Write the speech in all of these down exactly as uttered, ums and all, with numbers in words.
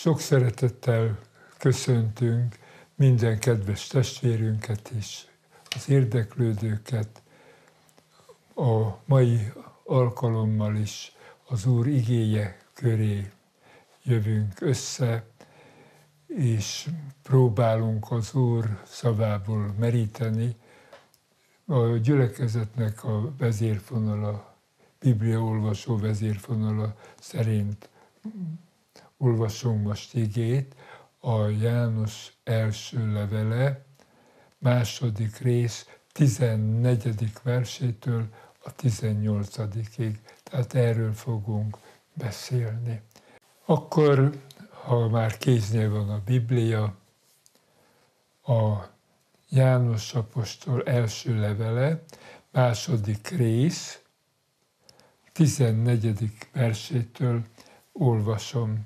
Sok szeretettel köszöntünk minden kedves testvérünket is, az érdeklődőket. A mai alkalommal is az Úr igéje köré jövünk össze, és próbálunk az Úr szavából meríteni. A gyülekezetnek a vezérfonala, bibliaolvasó vezérfonala szerint olvasunk most igét, a János első levele, második rész, tizennegyedik versétől a tizennyolcadikig. Tehát erről fogunk beszélni. Akkor, ha már kéznél van a Biblia, a János apostol első levele, második rész, tizennegyedik versétől olvasom.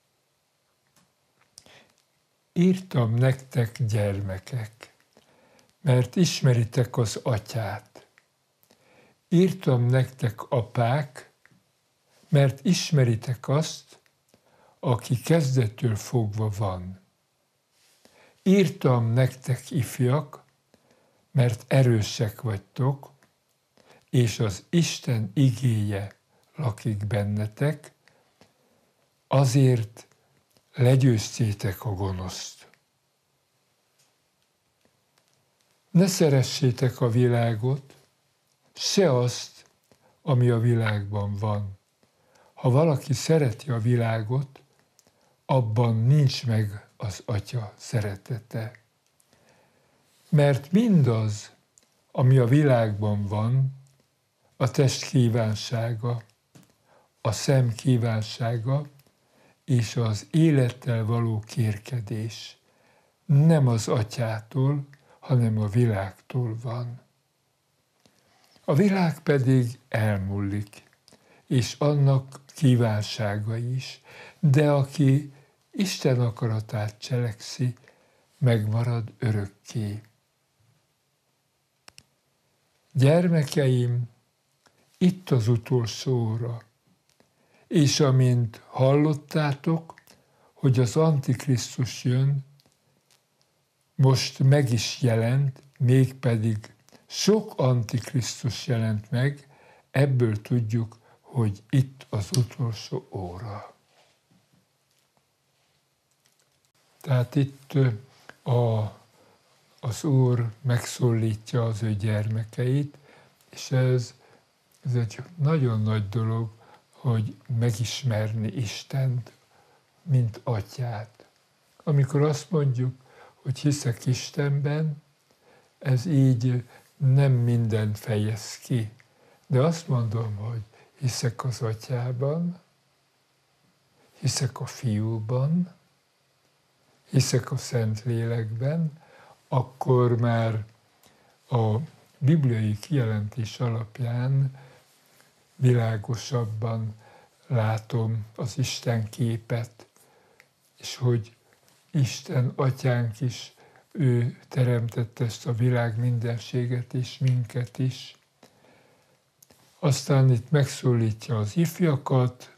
Írtam nektek, gyermekek, mert ismeritek az Atyát. Írtam nektek, apák, mert ismeritek azt, aki kezdettől fogva van. Írtam nektek, ifjak, mert erősek vagytok, és az Isten igéje lakik bennetek, azért legyőztétek a gonoszt. Ne szeressétek a világot, se azt, ami a világban van. Ha valaki szereti a világot, abban nincs meg az Atya szeretete. Mert mindaz, ami a világban van, a test kívánsága, a szem kívánsága és az élettel való kérkedés nem az Atyától, hanem a világtól van. A világ pedig elmúlik, és annak kívánsága is, de aki Isten akaratát cselekszi, megmarad örökké. Gyermekeim, itt az utolsó óra, és amint hallottátok, hogy az Antikrisztus jön, most meg is jelent, mégpedig sok Antikrisztus jelent meg, ebből tudjuk, hogy itt az utolsó óra. Tehát itt a, az Úr megszólítja az ő gyermekeit, és ez, ez egy nagyon nagy dolog, hogy megismerni Istent, mint Atyát. Amikor azt mondjuk, hogy hiszek Istenben, ez így nem minden fejez ki. De azt mondom, hogy hiszek az Atyában, hiszek a Fiúban, hiszek a Szentlélekben, akkor már a bibliai kijelentés alapján világosabban látom az Isten képet, és hogy Isten Atyánk is, ő teremtette ezt a világ mindenséget és minket is. Aztán itt megszólítja az ifjakat,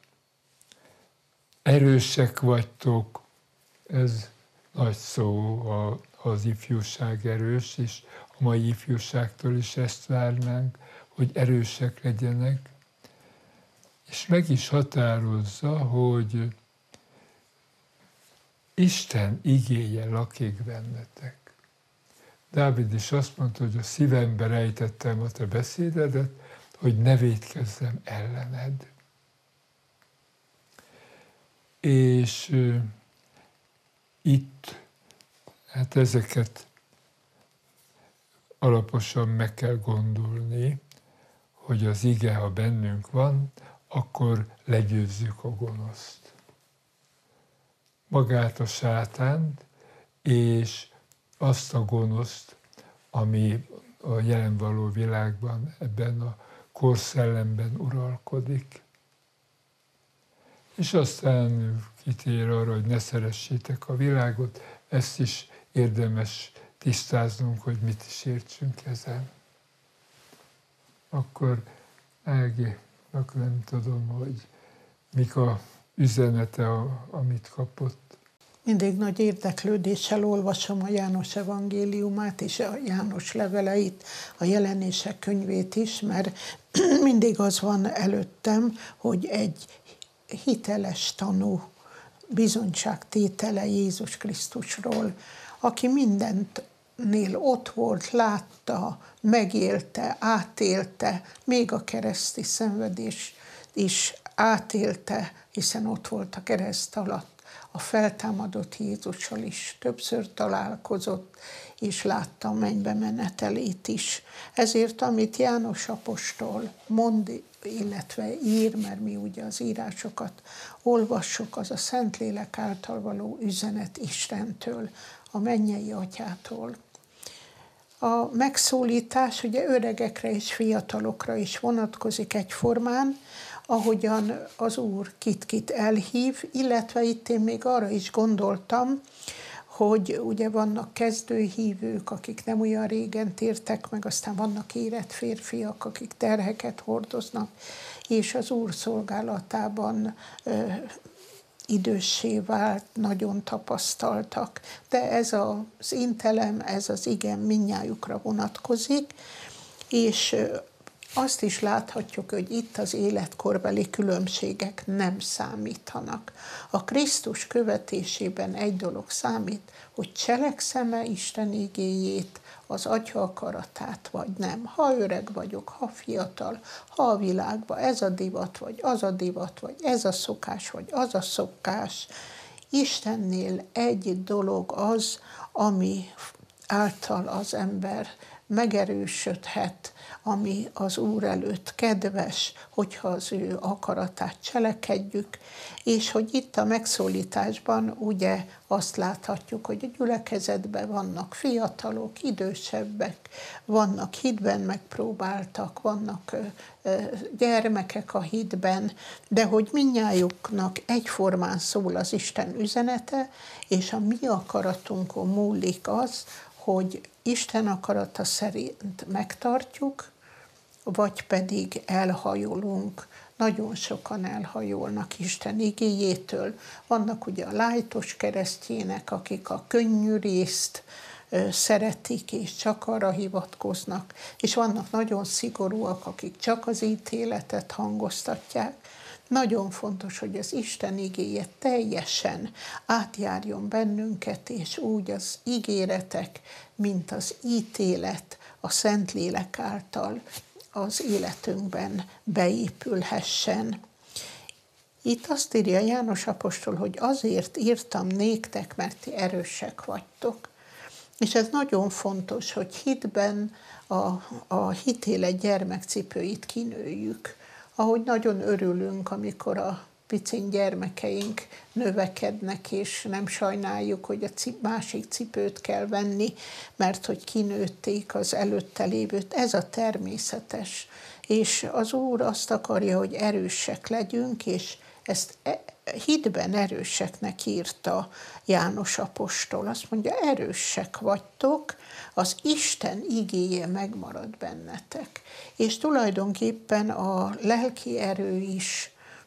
erősek vagytok, ez nagy szó, az ifjúság erős, és a mai ifjúságtól is ezt várnánk, hogy erősek legyenek, és meg is határozza, hogy Isten igéje lakik bennetek. Dávid is azt mondta, hogy a szívembe rejtettem a te beszédedet, hogy ne vétkezzem ellened. És uh, itt, hát ezeket alaposan meg kell gondolni, hogy az ige, ha bennünk van, akkor legyőzzük a gonoszt. Magát a sátánt, és azt a gonoszt, ami a jelen való világban, ebben a korszellemben uralkodik. És aztán kitér arra, hogy ne szeressétek a világot, ezt is érdemes tisztáznunk, hogy mit is értsünk ezen. Akkor Ági, akkor nem tudom, hogy mik a üzenete, amit kapott. Mindig nagy érdeklődéssel olvasom a János evangéliumát és a János leveleit, a Jelenések könyvét is, mert mindig az van előttem, hogy egy hiteles tanú bizonyságtétele Jézus Krisztusról, aki mindentnél ott volt, látta, megélte, átélte, még a kereszti szenvedés is átélte, hiszen ott volt a kereszt alatt. A feltámadott Jézussal is többször találkozott, és látta a mennybe menetelét is. Ezért, amit János apostol mond, illetve ír, mert mi ugye az írásokat olvassuk, az a Szentlélek által való üzenet Istentől, a mennyei Atyától. A megszólítás ugye öregekre és fiatalokra is vonatkozik egyformán, ahogyan az Úr kit-kit elhív, illetve itt én még arra is gondoltam, hogy ugye vannak kezdőhívők, akik nem olyan régen tértek meg, aztán vannak érett férfiak, akik terheket hordoznak, és az Úr szolgálatában ö, időssé vált, nagyon tapasztaltak. De ez az intelem, ez az igen mindnyájukra vonatkozik, és azt is láthatjuk, hogy itt az életkorbeli különbségek nem számítanak. A Krisztus követésében egy dolog számít, hogy cselekszem-e Isten igéjét, az Atya akaratát, vagy nem. Ha öreg vagyok, ha fiatal, ha a világban ez a divat, vagy az a divat, vagy ez a szokás, vagy az a szokás. Istennél egy dolog az, ami által az ember megerősödhet, ami az Úr előtt kedves, hogyha az ő akaratát cselekedjük, és hogy itt a megszólításban ugye azt láthatjuk, hogy a gyülekezetben vannak fiatalok, idősebbek, vannak hitben megpróbáltak, vannak gyermekek a hitben, de hogy mindnyájuknak egyformán szól az Isten üzenete, és a mi akaratunkon múlik az, hogy Isten akarata szerint megtartjuk, vagy pedig elhajolunk. Nagyon sokan elhajolnak Isten igéjétől. Vannak ugye a lájtos keresztjének, akik a könnyű részt szeretik, és csak arra hivatkoznak, és vannak nagyon szigorúak, akik csak az ítéletet hangoztatják. Nagyon fontos, hogy az Isten igéje teljesen átjárjon bennünket, és úgy az ígéretek, mint az ítélet a Szentlélek által az életünkben beépülhessen. Itt azt írja János apostol, hogy azért írtam néktek, mert ti erősek vagytok. És ez nagyon fontos, hogy hitben a, a hitélet gyermekcipőit kinőjük. Ahogy nagyon örülünk, amikor a picin gyermekeink növekednek, és nem sajnáljuk, hogy a cip, másik cipőt kell venni, mert hogy kinőtték az előtte lévőt. Ez a természetes. És az Úr azt akarja, hogy erősek legyünk, és ezt hitben erőseknek írta János apostol. Azt mondja, erősek vagytok, az Isten igéje megmarad bennetek. És tulajdonképpen a lelki erő is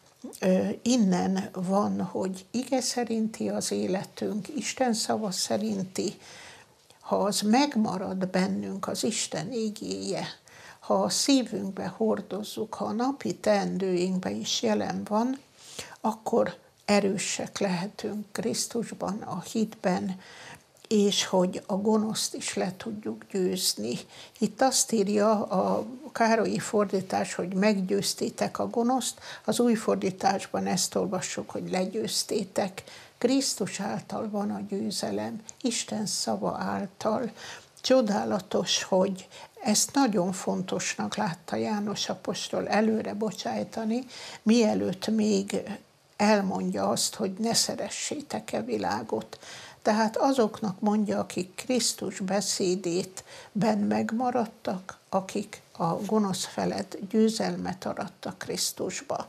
innen van, hogy ige szerinti az életünk, Isten szava szerinti, ha az megmarad bennünk, az Isten igéje, ha a szívünkbe hordozzuk, ha a napi teendőinkben is jelen van, akkor erősek lehetünk Krisztusban, a hitben, és hogy a gonoszt is le tudjuk győzni. Itt azt írja a Károlyi fordítás, hogy meggyőztétek a gonoszt, az új fordításban ezt olvassuk, hogy legyőztétek. Krisztus által van a győzelem, Isten szava által. Csodálatos, hogy ezt nagyon fontosnak látta János apostol előre bocsájtani, mielőtt még elmondja azt, hogy ne szeressétek-e világot. Tehát azoknak mondja, akik Krisztus beszédétben megmaradtak, akik a gonosz felett győzelmet arattak Krisztusba.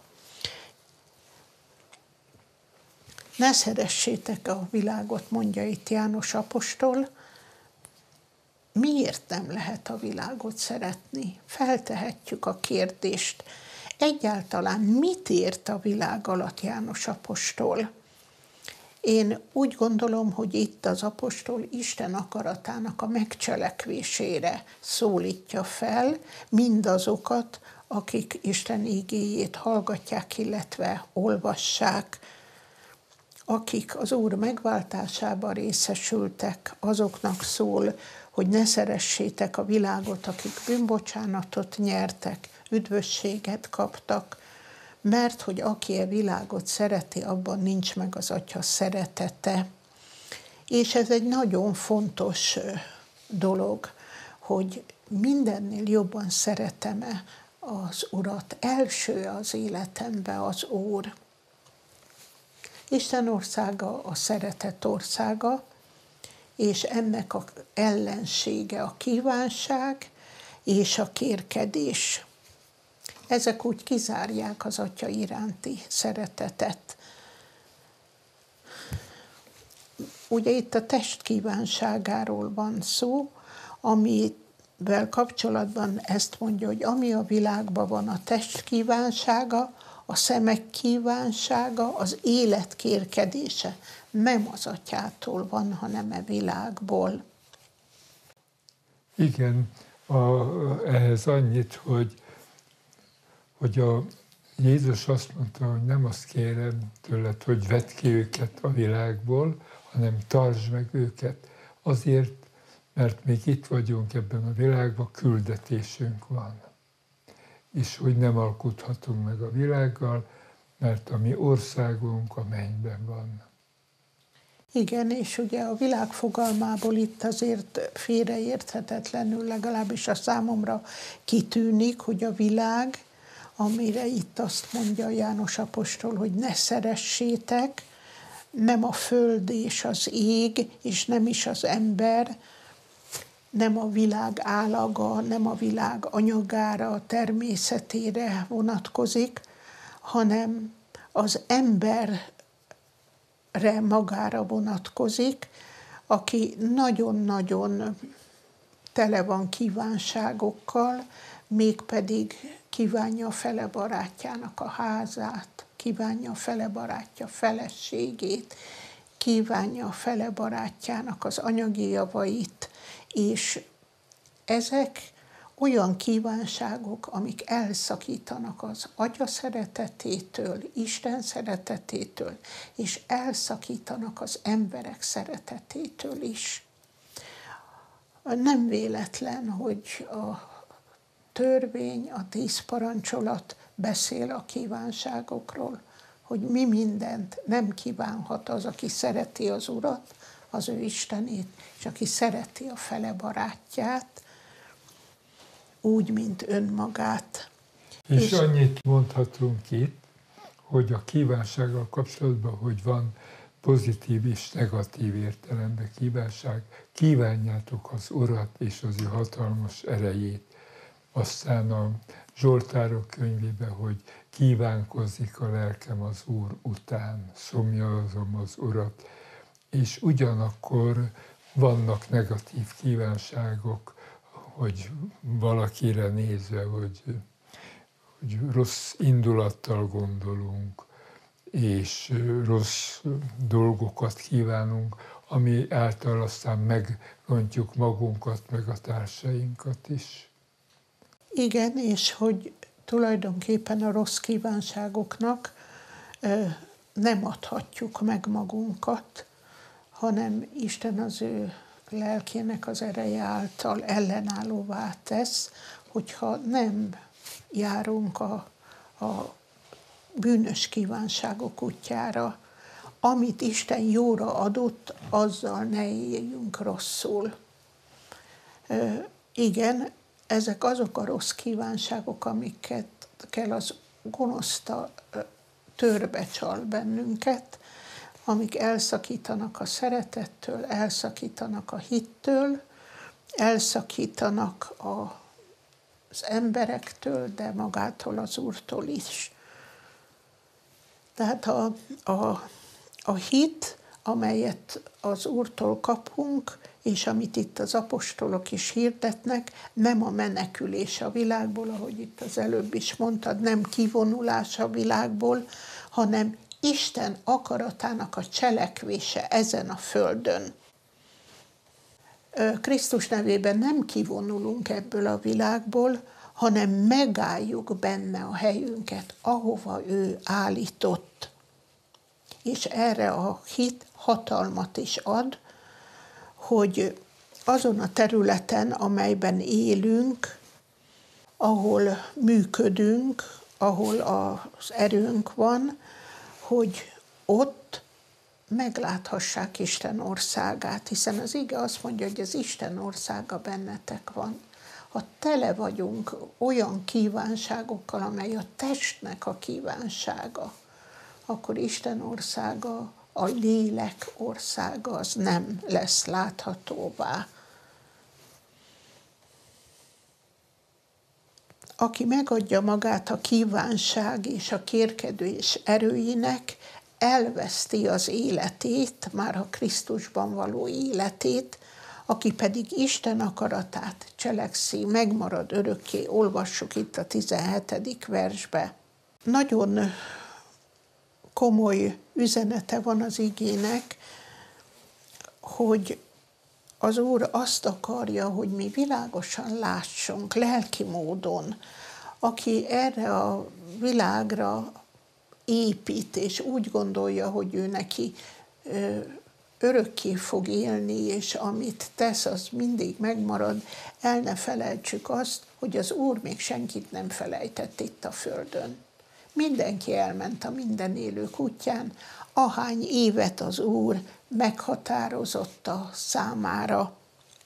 Ne szeressétek a világot, mondja itt János apostol. Miért nem lehet a világot szeretni? Feltehetjük a kérdést. egyáltalán mit ért a világ alatt János apostol? Én úgy gondolom, hogy itt az apostol Isten akaratának a megcselekvésére szólítja fel mindazokat, akik Isten igéjét hallgatják, illetve olvassák, akik az Úr megváltásában részesültek, azoknak szól, hogy ne szeressétek a világot, akik bűnbocsánatot nyertek, üdvösséget kaptak, mert hogy aki a világot szereti, abban nincs meg az Atya szeretete. És ez egy nagyon fontos dolog, hogy mindennél jobban szeretem-e az Urat. Első az életemben az Úr. Isten országa a szeretet országa, és ennek az ellensége a kívánság és a kérkedés. Ezek úgy kizárják az Atya iránti szeretetet. Ugye itt a test kívánságáról van szó, amivel kapcsolatban ezt mondja, hogy ami a világban van, a test kívánsága, a szemek kívánsága, az élet kérkedése nem az Atyától van, hanem a világból. Igen, a, ehhez annyit, hogy, hogy a Jézus azt mondta, hogy nem azt kérem tőled, hogy vedd ki őket a világból, hanem tartsd meg őket. Azért, mert még itt vagyunk ebben a világban, küldetésünk van. És hogy nem alkudhatunk meg a világgal, mert a mi országunk a mennyben van. Igen, és ugye a világ fogalmából itt azért félreérthetetlenül, legalábbis a számomra kitűnik, hogy a világ, amire itt azt mondja János apostol, hogy ne szeressétek, nem a föld és az ég, és nem is az ember, nem a világ állaga, nem a világ anyagára, természetére vonatkozik, hanem az emberre magára vonatkozik, aki nagyon-nagyon tele van kívánságokkal, mégpedig kívánja a fele barátjának a házát, kívánja a fele barátja feleségét, kívánja a fele barátjának az anyagi javait, és ezek olyan kívánságok, amik elszakítanak az Atya szeretetétől, Isten szeretetétől, és elszakítanak az emberek szeretetétől is. Nem véletlen, hogy a törvény, a tíz parancsolat beszél a kívánságokról, hogy mi mindent nem kívánhat az, aki szereti az Urat, az ő Istenét, és aki szereti a fele barátját, úgy, mint önmagát. És, és annyit mondhatunk itt, hogy a kívánsággal kapcsolatban, hogy van pozitív és negatív értelemben kívánság, kívánjátok az Urat és az ő hatalmas erejét. Aztán a Zsoltárok könyvében, hogy kívánkozik a lelkem az Úr után, szomjazom az Urat, és ugyanakkor vannak negatív kívánságok, hogy valakire nézve, hogy, hogy rossz indulattal gondolunk, és rossz dolgokat kívánunk, ami által aztán megrontjuk magunkat, meg a társainkat is. Igen, és hogy tulajdonképpen a rossz kívánságoknak nem adhatjuk meg magunkat, hanem Isten az ő lelkének az ereje által ellenállóvá tesz, hogyha nem járunk a, a bűnös kívánságok útjára. Amit Isten jóra adott, azzal ne éljünk rosszul. E, igen, ezek azok a rossz kívánságok, amiket kell az gonoszta törbe csal bennünket, amik elszakítanak a szeretettől, elszakítanak a hittől, elszakítanak a, az emberektől, de magától az Úrtól is. Tehát a, a, a hit amelyet az Úrtól kapunk, és amit itt az apostolok is hirdetnek, nem a menekülés a világból, ahogy itt az előbb is mondtad, nem kivonulás a világból, hanem Isten akaratának a cselekvése ezen a földön. Krisztus nevében nem kivonulunk ebből a világból, hanem megálljuk benne a helyünket, ahova ő állított. És erre a hit hatalmat is ad, hogy azon a területen, amelyben élünk, ahol működünk, ahol az erőnk van, hogy ott megláthassák Isten országát, hiszen az ige azt mondja, hogy az Isten országa bennetek van. Ha tele vagyunk olyan kívánságokkal, amely a testnek a kívánsága, akkor Isten országa, a lélek országa az nem lesz láthatóvá. Aki megadja magát a kívánság és a kérkedés erőinek, elveszti az életét, már a Krisztusban való életét, aki pedig Isten akaratát cselekszi, megmarad örökké, olvassuk itt a tizenhetedik versbe. Nagyon komoly üzenete van az igének, hogy az Úr azt akarja, hogy mi világosan lássunk, lelki módon. Aki erre a világra épít, és úgy gondolja, hogy ő neki örökké fog élni, és amit tesz, az mindig megmarad, el ne felejtsük azt, hogy az Úr még senkit nem felejtett itt a földön. Mindenki elment a minden élők útján, ahány évet az Úr meghatározott a számára.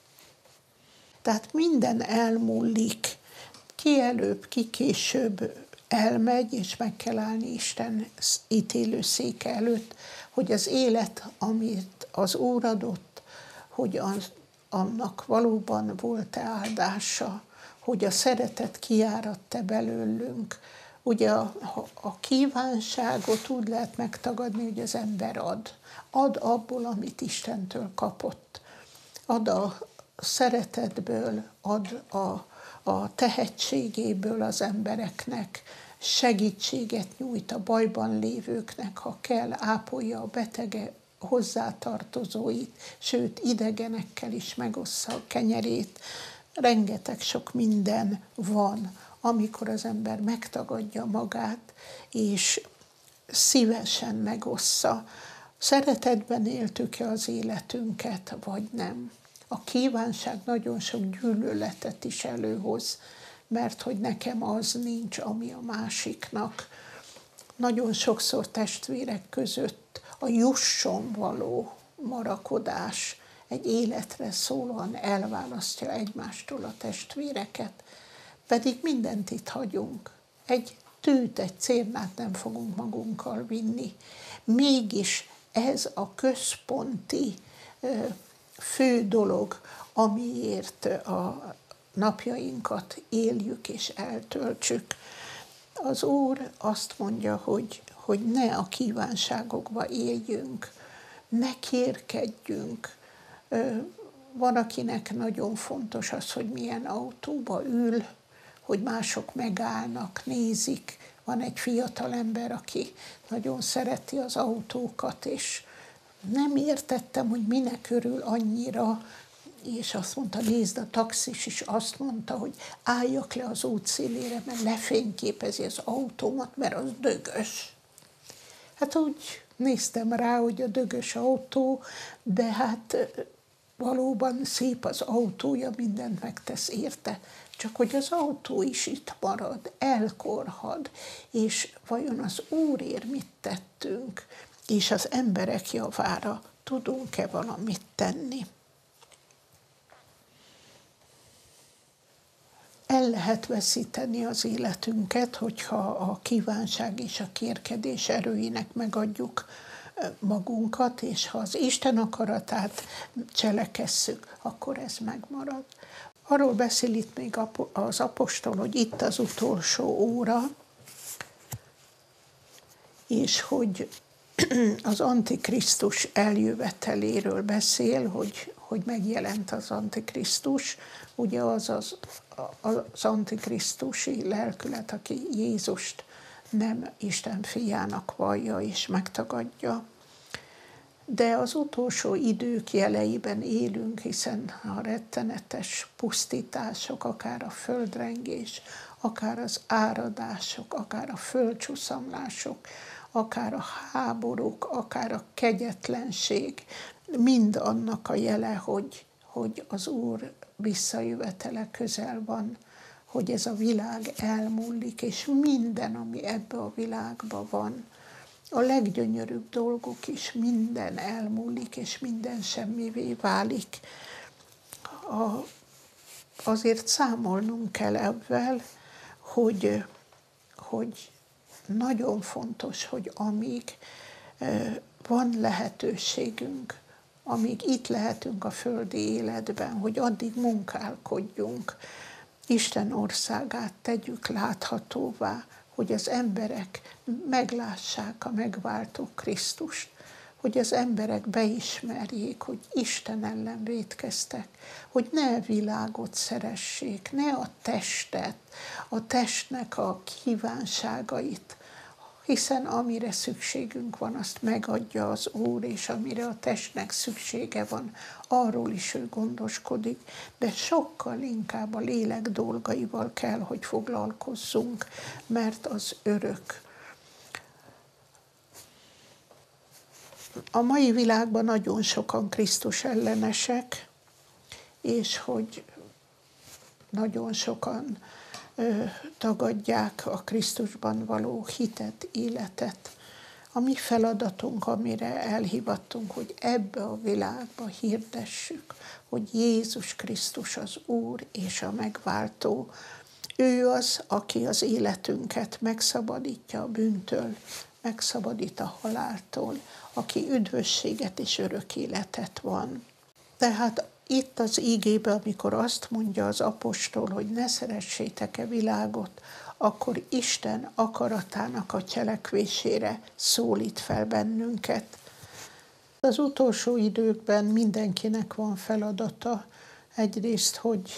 Tehát minden elmúlik, ki előbb, ki később elmegy, és meg kell állni Isten ítélőszéke előtt, hogy az élet, amit az Úr adott, hogy az, annak valóban volt-e áldása, hogy a szeretet kiáradt-e belőlünk. Ugye a, a kívánságot úgy lehet megtagadni, hogy az ember ad. Ad abból, amit Istentől kapott. Ad a szeretetből, ad a, a tehetségéből az embereknek, segítséget nyújt a bajban lévőknek, ha kell, ápolja a betege hozzátartozóit, sőt, idegenekkel is megossza a kenyerét. Rengeteg sok minden van, amikor az ember megtagadja magát, és szívesen megossza. Szeretetben éltük-e az életünket, vagy nem? A kívánság nagyon sok gyűlöletet is előhoz, mert hogy nekem az nincs, ami a másiknak. Nagyon sokszor testvérek között a jusson való marakodás egy életre szólóan elválasztja egymástól a testvéreket, pedig mindent itt hagyunk. Egy tűt, egy cérnát nem fogunk magunkkal vinni. Mégis ez a központi fő dolog, amiért a napjainkat éljük és eltöltsük. Az Úr azt mondja, hogy, hogy ne a kívánságokba éljünk, ne kérkedjünk. Van, akinek nagyon fontos az, hogy milyen autóba ül, hogy mások megállnak, nézik. Van egy fiatal ember, aki nagyon szereti az autókat, és nem értettem, hogy minek örül annyira, és azt mondta, nézd, a taxis is azt mondta, hogy álljak le az út szélére, mert lefényképezi az autómat, mert az dögös. Hát úgy néztem rá, hogy a dögös autó, de hát valóban szép az autója, mindent megtesz érte, csak hogy az autó is itt marad, elkorhad, és vajon az Úrért mit tettünk, és az emberek javára tudunk-e valamit tenni. El lehet veszíteni az életünket, hogyha a kívánság és a kérkedés erőinek megadjuk magunkat, és ha az Isten akaratát cselekesszük, akkor ez megmarad. Arról beszél itt még az apostol, hogy itt az utolsó óra, és hogy az Antikrisztus eljöveteléről beszél, hogy, hogy megjelent az Antikrisztus. Ugye az az, az Antikrisztusi lelkület, aki Jézust nem Isten fiának vallja és megtagadja. De az utolsó idők jeleiben élünk, hiszen a rettenetes pusztítások, akár a földrengés, akár az áradások, akár a földcsuszamlások, akár a háborúk, akár a kegyetlenség, mind annak a jele, hogy, hogy az Úr visszajövetele közel van, hogy ez a világ elmúlik, és minden, ami ebbe a világban van, a leggyönyörűbb dolgok is, minden elmúlik, és minden semmivé válik. A, azért számolnunk kell ebben, hogy, hogy nagyon fontos, hogy amíg van lehetőségünk, amíg itt lehetünk a földi életben, hogy addig munkálkodjunk, Isten országát tegyük láthatóvá, hogy az emberek meglássák a megváltó Krisztust, hogy az emberek beismerjék, hogy Isten ellen vétkeztek, hogy ne a világot szeressék, ne a testet, a testnek a kívánságait, hiszen amire szükségünk van, azt megadja az Úr, és amire a testnek szüksége van, arról is ő gondoskodik, de sokkal inkább a lélek dolgaival kell, hogy foglalkozzunk, mert az örök. A mai világban nagyon sokan Krisztus ellenesek, és hogy nagyon sokan ö, tagadják a Krisztusban való hitet, életet. A mi feladatunk, amire elhivattunk, hogy ebbe a világba hirdessük, hogy Jézus Krisztus az Úr és a megváltó. Ő az, aki az életünket megszabadítja a bűntől, megszabadít a haláltól, aki üdvösséget és örök életet van. Tehát itt az ígében, amikor azt mondja az apostol, hogy ne szeressétek-e világot, akkor Isten akaratának a cselekvésére szólít fel bennünket. Az utolsó időkben mindenkinek van feladata, egyrészt, hogy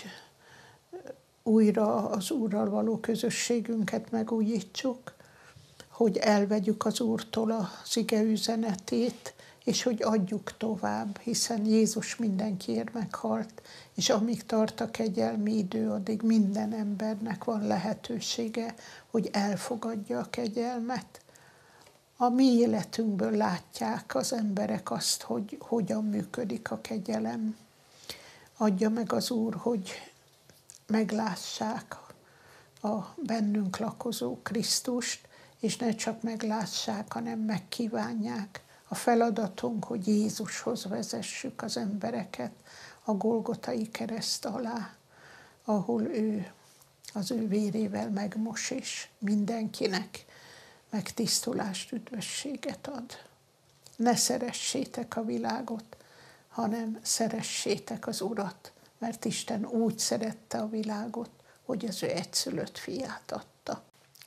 újra az Úrral való közösségünket megújítsuk, hogy elvegyük az Úrtól az ige üzenetét, és hogy adjuk tovább, hiszen Jézus mindenkiért meghalt, és amíg tart a kegyelmi idő, addig minden embernek van lehetősége, hogy elfogadja a kegyelmet. A mi életünkből látják az emberek azt, hogy hogyan működik a kegyelem. Adja meg az Úr, hogy meglássák a bennünk lakozó Krisztust, és ne csak meglássák, hanem megkívánják. A feladatunk, hogy Jézushoz vezessük az embereket a Golgotai kereszt alá, ahol ő az ő vérével megmos, és mindenkinek megtisztulást, üdvösséget ad. Ne szeressétek a világot, hanem szeressétek az Urat, mert Isten úgy szerette a világot, hogy az ő egyszülött fiát adta.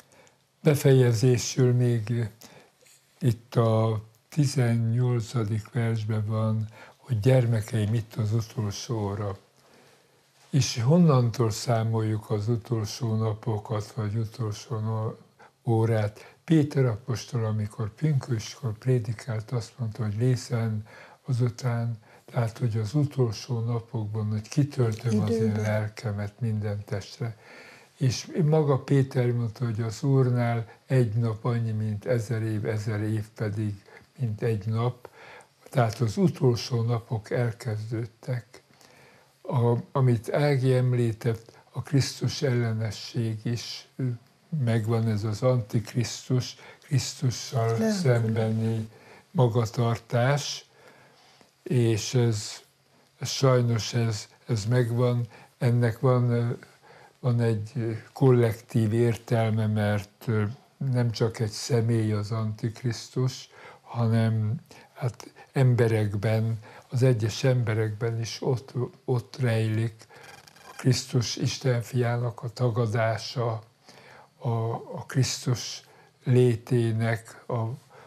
Befejezésül még itt a tizennyolcadik versben van, hogy gyermekeim, itt az utolsó óra. És honnantól számoljuk az utolsó napokat, vagy utolsó órát? Péter apostol, amikor pünköstkor prédikált, azt mondta, hogy lészen azután, tehát, hogy az utolsó napokban, hogy kitöltöm az én lelkemet minden testre. És maga Péter mondta, hogy az Úrnál egy nap annyi, mint ezer év, ezer év pedig, mint egy nap. Tehát az utolsó napok elkezdődtek. A, amit Ági említett, a Krisztus ellenesség is megvan, ez az antikrisztus, Krisztussal Nem. szembeni magatartás, és ez, ez sajnos ez, ez megvan, ennek van, van egy kollektív értelme, mert nem csak egy személy az antikrisztus, hanem hát emberekben, az egyes emberekben is ott, ott rejlik a Krisztus Isten fiának a tagadása, a, a Krisztus létének a,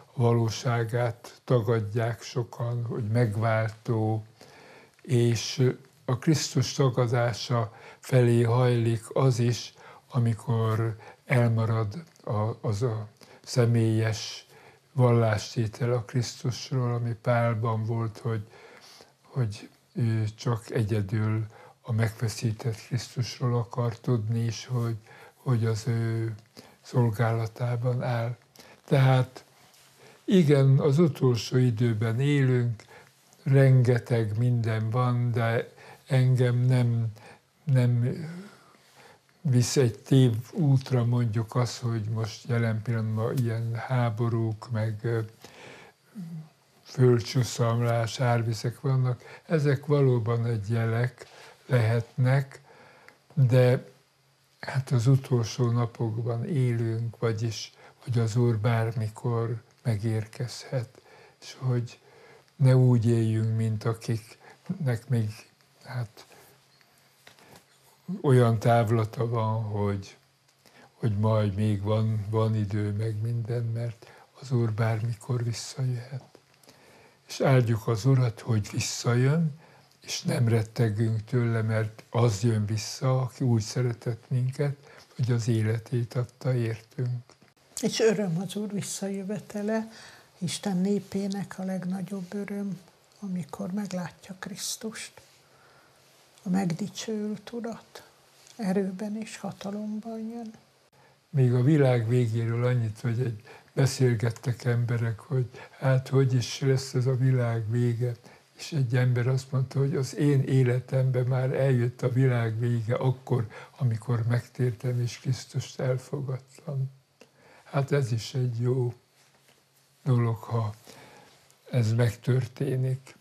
valóságát tagadják sokan, hogy megváltó, és a Krisztus tagadása felé hajlik az is, amikor elmarad az a személyes vallástétel a Krisztusról, ami Pálban volt, hogy, hogy ő csak egyedül a megfeszített Krisztusról akar tudni is, hogy, hogy az ő szolgálatában áll. Tehát igen, az utolsó időben élünk, rengeteg minden van, de engem nem, nem visz egy tév útra mondjuk az, hogy most jelen pillanatban ilyen háborúk, meg földcsuszamlás, árvizek vannak. Ezek valóban egy jelek lehetnek, de hát az utolsó napokban élünk, vagyis, hogy az Úr bármikor megérkezhet, és hogy ne úgy éljünk, mint akiknek még hát, olyan távlata van, hogy, hogy majd még van, van idő, meg minden, mert az Úr bármikor visszajöhet. És áldjuk az Urat, hogy visszajön, és nem rettegünk tőle, mert az jön vissza, aki úgy szeretett minket, hogy az életét adta értünk. És öröm az Úr visszajövetele, Isten népének a legnagyobb öröm, amikor meglátja Krisztust, a megdicsőült Urat, erőben és hatalomban jön. Még a világ végéről annyit, hogy egy beszélgettek emberek, hogy hát hogy is lesz ez a világ vége, és egy ember azt mondta, hogy az én életemben már eljött a világ vége akkor, amikor megtértem és Krisztust elfogadtam. Hát ez is egy jó dolog, ha ez megtörténik.